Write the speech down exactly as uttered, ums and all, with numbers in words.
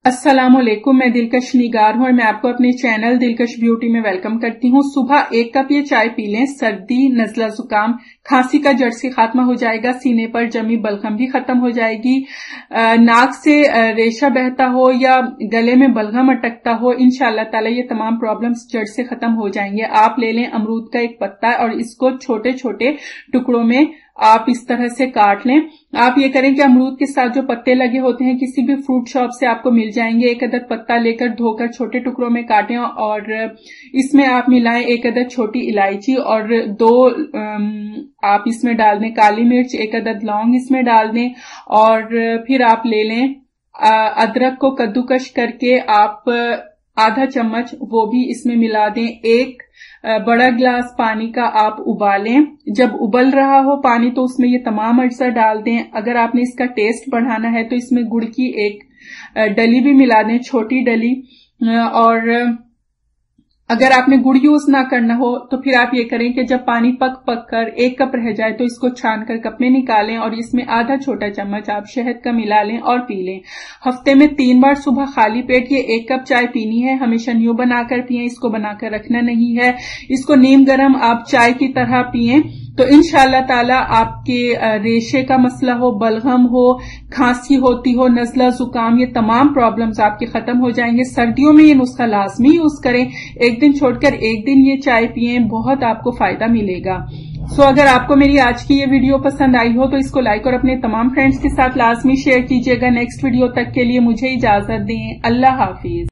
अस्सलामुअलैकुम, मैं दिलकश निगार हूं और मैं आपको अपने चैनल दिलकश ब्यूटी में वेलकम करती हूं। सुबह एक कप ये चाय पी लें, सर्दी, नजला, जुकाम, खांसी का जड़ से खात्मा हो जाएगा। सीने पर जमी बलगम भी खत्म हो जाएगी। नाक से रेशा बहता हो या गले में बलगम अटकता हो, इंशाअल्लाह ताला ये तमाम प्रॉब्लम्स जड़ से खत्म हो जाएंगे। आप ले लें अमरूद का एक पत्ता और इसको छोटे छोटे टुकड़ों में आप इस तरह से काट लें। आप ये करें कि अमरूद के साथ जो पत्ते लगे होते हैं किसी भी फ्रूट शॉप से आपको मिल जाएंगे, एक अदद पत्ता लेकर धोकर छोटे टुकड़ों में काटें और इसमें आप मिलाएं एक अदद छोटी इलायची और दो आप इसमें डाल दें काली मिर्च, एक अदद लौंग इसमें डाल दें और फिर आप ले लें अदरक को कद्दूकश करके आप आधा चम्मच वो भी इसमें मिला दें। एक बड़ा गिलास पानी का आप उबालें। जब उबल रहा हो पानी तो उसमें ये तमाम अज्जा डाल दें। अगर आपने इसका टेस्ट बढ़ाना है तो इसमें गुड़ की एक डली भी मिला दें, छोटी डली। और अगर आपने गुड़ यूज ना करना हो तो फिर आप ये करें कि जब पानी पक पक कर एक कप रह जाए तो इसको छान कर कप में निकालें और इसमें आधा छोटा चम्मच आप शहद का मिला लें और पी लें। हफ्ते में तीन बार सुबह खाली पेट ये एक कप चाय पीनी है। हमेशा न्यू बनाकर पिएं, इसको बनाकर रखना नहीं है। इसको नीम गरम आप चाय की तरह पिएं तो इंशाअल्लाह ताला आपके रेशे का मसला हो, बलगम हो, खांसी होती हो, नजला, जुकाम, ये तमाम प्रॉब्लम्स आपके खत्म हो जाएंगे। सर्दियों में ये नुस्खा लाजमी यूज करें। एक दिन छोड़कर एक दिन ये चाय पिएं, बहुत आपको फायदा मिलेगा। सो so, अगर आपको मेरी आज की ये वीडियो पसंद आई हो तो इसको लाइक और अपने तमाम फ्रेंड्स के साथ लाजमी शेयर कीजिएगा। नेक्स्ट वीडियो तक के लिए मुझे इजाजत दें। अल्लाह हाफिज।